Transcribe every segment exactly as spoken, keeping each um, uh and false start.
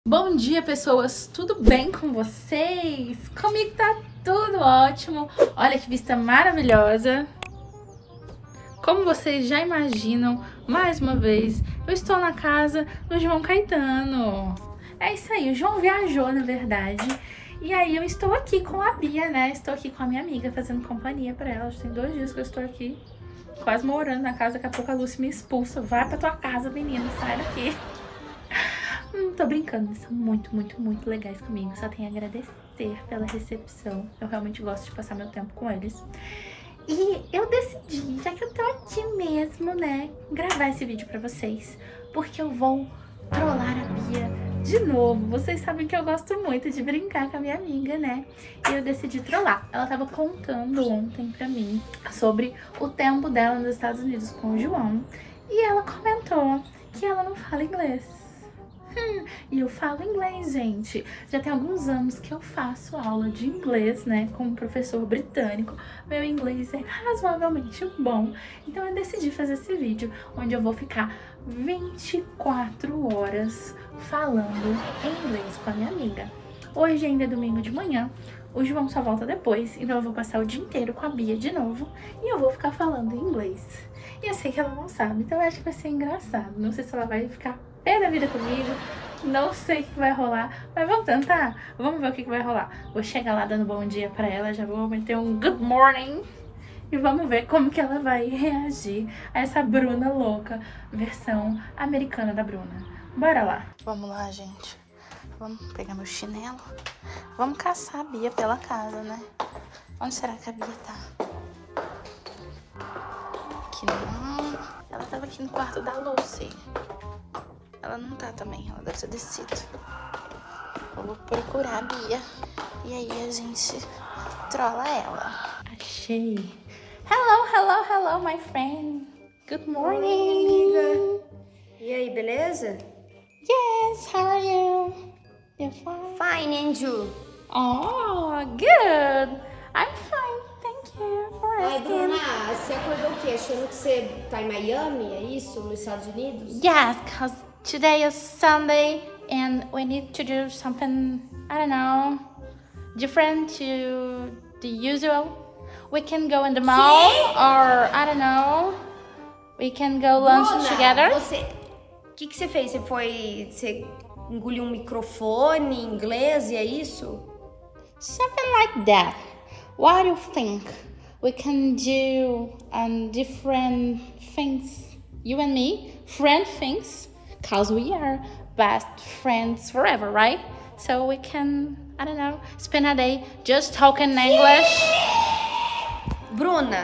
Bom dia, pessoas! Tudo bem com vocês? Comigo tá tudo ótimo. Olha que vista maravilhosa. Como vocês já imaginam, mais uma vez, eu estou na casa do João Caetano. É isso aí, o João viajou, na verdade. E aí eu estou aqui com a Bia, né? Estou aqui com a minha amiga, fazendo companhia pra ela. Já tem dois dias que eu estou aqui, quase morando na casa. Daqui a pouco a Lúcia me expulsa. Vai pra tua casa, menina, sai daqui. Hum, tô brincando, eles são muito, muito, muito legais comigo. Só tenho a agradecer pela recepção. Eu realmente gosto de passar meu tempo com eles. E eu decidi, já que eu tô aqui mesmo, né, gravar esse vídeo pra vocês. Porque eu vou trollar a Bia de novo. Vocês sabem que eu gosto muito de brincar com a minha amiga, né? E eu decidi trollar. Ela tava contando ontem pra mim sobre o tempo dela nos Estados Unidos com o João. E ela comentou que ela não fala inglês. Hum, e eu falo inglês, gente. Já tem alguns anos que eu faço aula de inglês, né, com um professor britânico. Meu inglês é razoavelmente bom. Então eu decidi fazer esse vídeo, onde eu vou ficar vinte e quatro horas falando em inglês com a minha amiga. Hoje ainda é domingo de manhã. O João só volta depois, então eu vou passar o dia inteiro com a Bia de novo. E eu vou ficar falando em inglês. E eu sei que ela não sabe, então eu acho que vai ser engraçado. Não sei se ela vai ficar pé da vida comigo, não sei o que vai rolar, mas vamos tentar, vamos ver o que vai rolar. Vou chegar lá dando bom dia pra ela, já vou meter um good morning e vamos ver como que ela vai reagir a essa Bruna louca, versão americana da Bruna. Bora lá. Vamos lá, gente. Vamos pegar meu chinelo. Vamos caçar a Bia pela casa, né? Onde será que a Bia tá? Aqui não. Ela tava aqui no quarto da Lucy. Ela não tá também, ela deve ter descido. Eu vou procurar a Bia e aí a gente trola ela. Achei. Hello, hello, hello, my friend. Good morning. Oi, amiga. E aí, beleza? Yes, how are you? You're fine? Fine, and you? Oh, good. I'm fine, thank you for Ai, asking. Bruna, você acordou o quê? Achando que você tá em Miami, é isso? Nos Estados Unidos? Yes, because today is Sunday and we need to do something, I don't know, different to the usual. We can go in the mall or, I don't know, we can go lunch Bruna, together. Você... O que, que você fez? Você foi... Você engoliu um microfone em inglês e é isso? Something like that. What do you think? We can do um, different things, you and me, friend things. Because we are best friends forever, right? So we can, I don't know, spend a day just talking English. Bruna,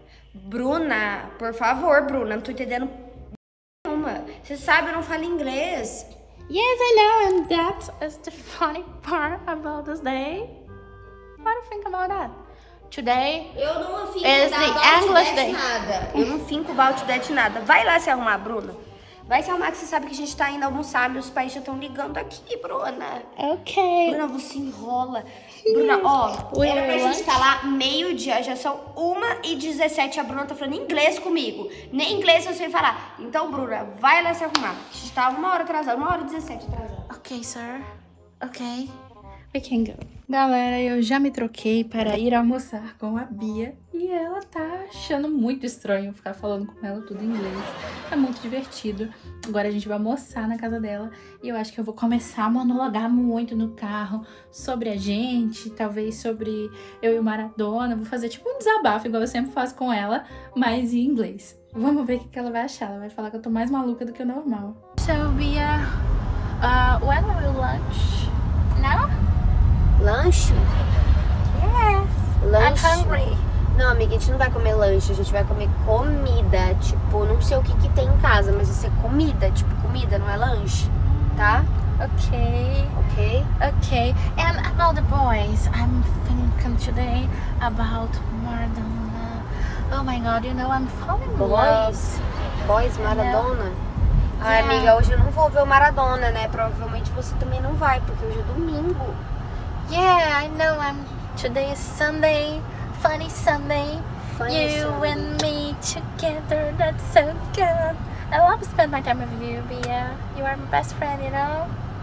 Bruna, por favor, Bruna, não tô entendendo nenhuma. Você sabe, eu não falo inglês. Yes, I know, and that is the funny part about this day. What do you think about that? Today Eu não finco is the English day. Nada. Eu não finco about that nada. Vai lá se arrumar, Bruna. Vai se arrumar que você sabe que a gente tá indo almoçar, meus pais já estão ligando aqui, Bruna. Ok. Bruna, você enrola. Bruna, ó, era pra gente estar lá meio-dia, já são uma e dezessete, a Bruna tá falando inglês comigo. Nem inglês eu sei falar. Então, Bruna, vai lá se arrumar. A gente tá uma hora atrasada, uma hora e dezessete atrasada. Ok, sir. Ok. We can go. Galera, eu já me troquei para ir almoçar com a Bia e ela tá achando muito estranho ficar falando com ela tudo em inglês. É muito divertido. Agora a gente vai almoçar na casa dela e eu acho que eu vou começar a monologar muito no carro sobre a gente, talvez sobre eu e o Maradona. Vou fazer tipo um desabafo, igual eu sempre faço com ela, mas em inglês. Vamos ver o que ela vai achar. Ela vai falar que eu tô mais maluca do que o normal. So, Bia, uh, when will lunch? Now? Lanche? Yes. Lanche? I'm hungry. Não, amiga, a gente não vai comer lanche, a gente vai comer comida. Tipo, não sei o que que tem em casa, mas isso é comida, tipo, comida, não é lanche, tá? Okay. Ok? Okay. And about the boys, I'm thinking today about Maradona. Oh my God, you know, I'm falling in love. Boys? Boys, Maradona? Ai, Yeah. amiga, hoje eu não vou ver o Maradona, né? Provavelmente você também não vai, porque hoje é domingo. Yeah, I know. I'm. Today is Sunday. Funny Sunday. Funny you Sunday. and me together. That's so good. I love to spend my time with you, Bia. You are my best friend, you know.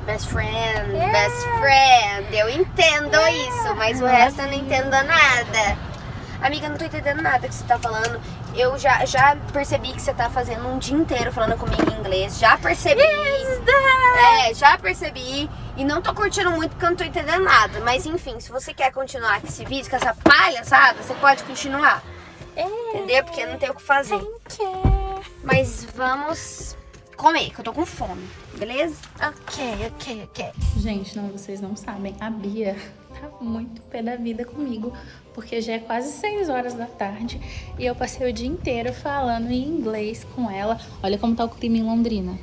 Best friend, Yeah. best friend. Eu entendo Yeah. isso, mas o resto eu não entendo nada. Amiga, eu não tô entendendo nada que você tá falando. Eu já, já percebi que você tá fazendo um dia inteiro falando comigo em inglês. Já percebi. Yes, Dad. É, já percebi. E não tô curtindo muito porque eu não tô entendendo nada. Mas enfim, se você quer continuar com esse vídeo, com essa palhaçada, você pode continuar. Entendeu? Porque não tem o que fazer. Thank you. Mas vamos comer, que eu tô com fome. Beleza? Ok, ok, ok. Gente, não, vocês não sabem. A Bia tá muito pé da vida comigo, porque já é quase seis horas da tarde e eu passei o dia inteiro falando em inglês com ela. Olha como tá o clima em Londrina.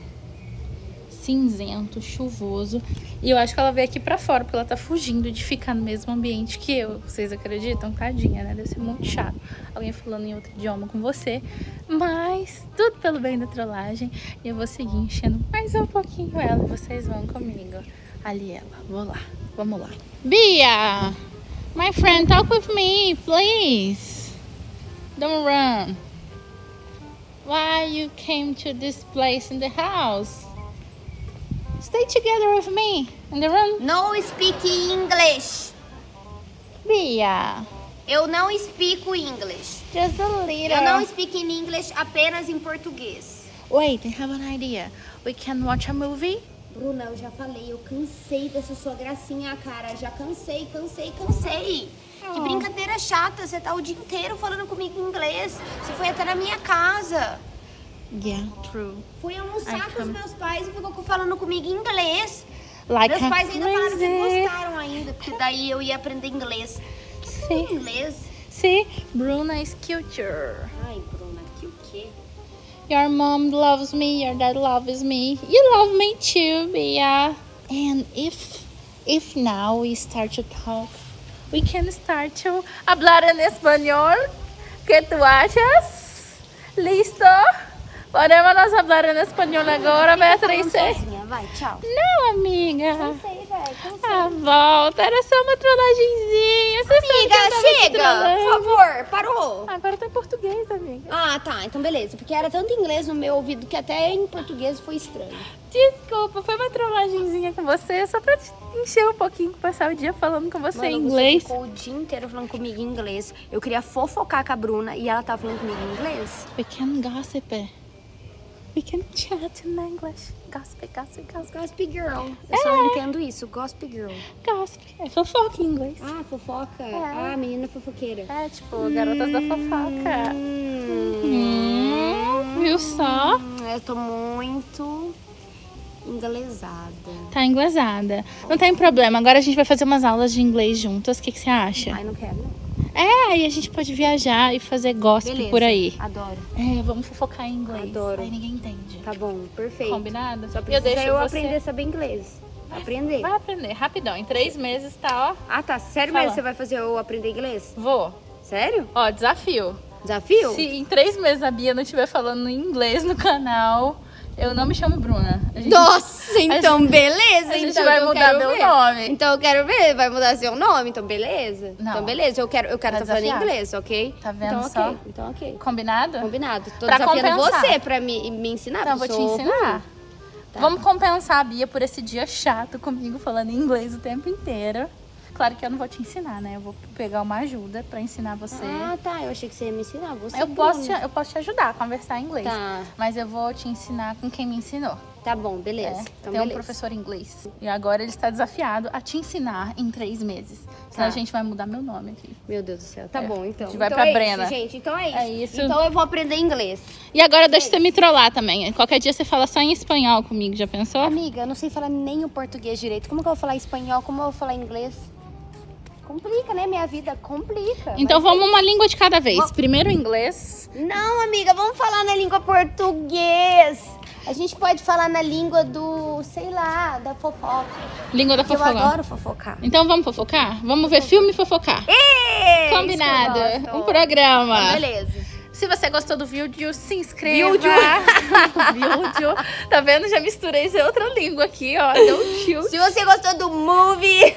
Cinzento, chuvoso. E eu acho que ela veio aqui pra fora, porque ela tá fugindo de ficar no mesmo ambiente que eu. Vocês acreditam? Tadinha, né? Deve ser muito chato alguém falando em outro idioma com você. Mas tudo pelo bem da trollagem. E eu vou seguir enchendo mais um pouquinho ela. E vocês vão comigo. Ali ela. Vou lá. Vamos lá. Bia! My friend, talk with me, please. Don't run. Why you came to this place in the house? Stay together with me in the room. No speak English. Bia, Eu não explico inglês. just a little. Eu não speak in English, apenas em português. Wait, I have an idea. We can watch a movie? Bruna, eu já falei, eu cansei dessa sua gracinha, cara. Já cansei, cansei, cansei. Oh. Que brincadeira chata. Você tá o dia inteiro falando comigo em inglês. Você foi até na minha casa. Yeah, true. Fui almoçar I com os come- meus pais e ficou falando comigo em inglês. Like Meus a pais ainda falaram que crazy. gostaram ainda, porque daí eu ia aprender inglês. Sim. Inglês? See, Bruna's culture. Ai, Bruna, que o quê? Your mom loves me, your dad loves me. You love me too, Bia. And if if now we start to talk, we can start to hablar en español. ¿Qué tú achas? Listo? Podemos hablar en español agora, Beatriz? Sozinha, vai, tchau. Não, amiga. Cansei, velho, cansei. Ah, volta. Era só uma trollagenzinha. Você sabe que eu Amiga, tava te chega! trollando. Por favor, parou. Agora tá em português, amiga. Ah, tá, então beleza. Porque era tanto inglês no meu ouvido que até em português foi estranho. Desculpa, foi uma trollagenzinha com você, só pra te encher um pouquinho, passar o dia falando com você Mano, em inglês. Você ficou o dia inteiro falando comigo em inglês. Eu queria fofocar com a Bruna e ela tava falando comigo em inglês. We can gossip. We can chat in English. Gossip, gossip, gossip. Gossip Girl. Eu só entendo isso, Gossip Girl. Gossip. É fofoca em inglês. Ah, fofoca. É. Ah, menina fofoqueira. É, tipo, garotas da fofoca. Hum, Hum, viu só? hum, eu tô muito inglesada. Tá inglesada. Não tem problema, agora a gente vai fazer umas aulas de inglês juntas. O que, que você acha? Ai, não quero, não. É, aí a gente pode viajar e fazer gossip Beleza. por aí. Adoro. É, vamos fofocar em inglês. Adoro. Aí ninguém entende. Tá bom, perfeito. Combinado? Só eu precisa deixo eu você... aprender a saber inglês. Aprender. Vai aprender, rapidão. Em três meses tá, ó. Ah, tá. Sério Fala. mesmo? Você vai fazer eu aprender inglês? Vou. Sério? Ó, desafio. Desafio? Se em três meses a Bia não estiver falando inglês no canal, eu não me chamo Bruna. A gente- Nossa, então gente- beleza. a gente então vai eu mudar quero meu ver. nome. Então eu quero ver, vai mudar seu nome, então beleza. Não. Então beleza, eu quero, eu quero Tá tá falando desafiado. inglês, ok? Tá vendo então, só? ok. Então ok. Combinado? Combinado. Tô Pra desafiando compensar. você pra me, me ensinar. Então, eu vou porque te eu sou ensinar. ruim. Tá. Vamos compensar a Bia por esse dia chato comigo falando inglês o tempo inteiro. Claro que eu não vou te ensinar, né? Eu vou pegar uma ajuda pra ensinar você. Ah, tá. Eu achei que você ia me ensinar. Você eu, posso te, eu posso te ajudar a conversar em inglês. Tá. Mas eu vou te ensinar com quem me ensinou. Tá bom, beleza. É, então tem um beleza. professor inglês. E agora ele está desafiado a te ensinar em três meses. Senão Tá. a gente vai mudar meu nome aqui. Meu Deus do céu. Tá É. bom, então. A gente vai então pra é Brena. Isso, gente. Então é isso. É isso. Então eu vou aprender inglês. E agora deixa você me trollar também. Qualquer dia você fala só em espanhol comigo, já pensou? Amiga, eu não sei falar nem o português direito. Como que eu vou falar espanhol? Como eu vou falar inglês? Complica, né? Minha vida complica. Então Mas- vamos uma língua de cada vez. Primeiro inglês. Não, amiga, vamos falar na língua português. A gente pode falar na língua do, sei lá, da fofoca. Língua da Porque eu fofoca. adoro fofocar. Então vamos fofocar? Vamos ver filme e fofocar. Ê, Combinado. isso que eu gosto. Um programa. Beleza. Se você gostou do vídeo, se inscreva. Vídeo. Vídeo. Tá vendo? Já misturei essa outra língua aqui, ó. Deu um tilt. Se você gostou do movie,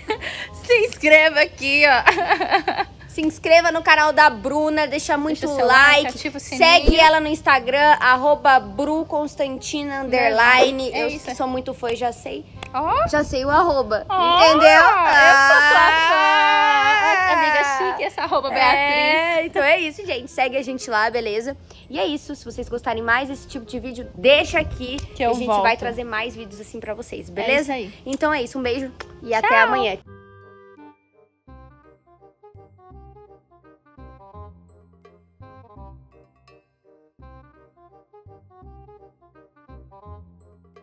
Se inscreva aqui, ó. se inscreva no canal da Bruna, deixa muito Deixa seu like, like, ativa o sininho. segue ela no Instagram, arroba bruconstantina, underline. É Eu isso. que sou muito fã, já sei. Oh. Já sei o arroba, Oh, entendeu? Eu sou sua Ah. fã. Amiga chique, essa arroba Beatriz. É, então é isso, gente. Segue a gente lá, beleza? E é isso. Se vocês gostarem mais desse tipo de vídeo, deixa aqui que, eu a gente volto. vai trazer mais vídeos assim pra vocês, beleza? É isso aí. Então é isso. Um beijo e Tchau. até amanhã.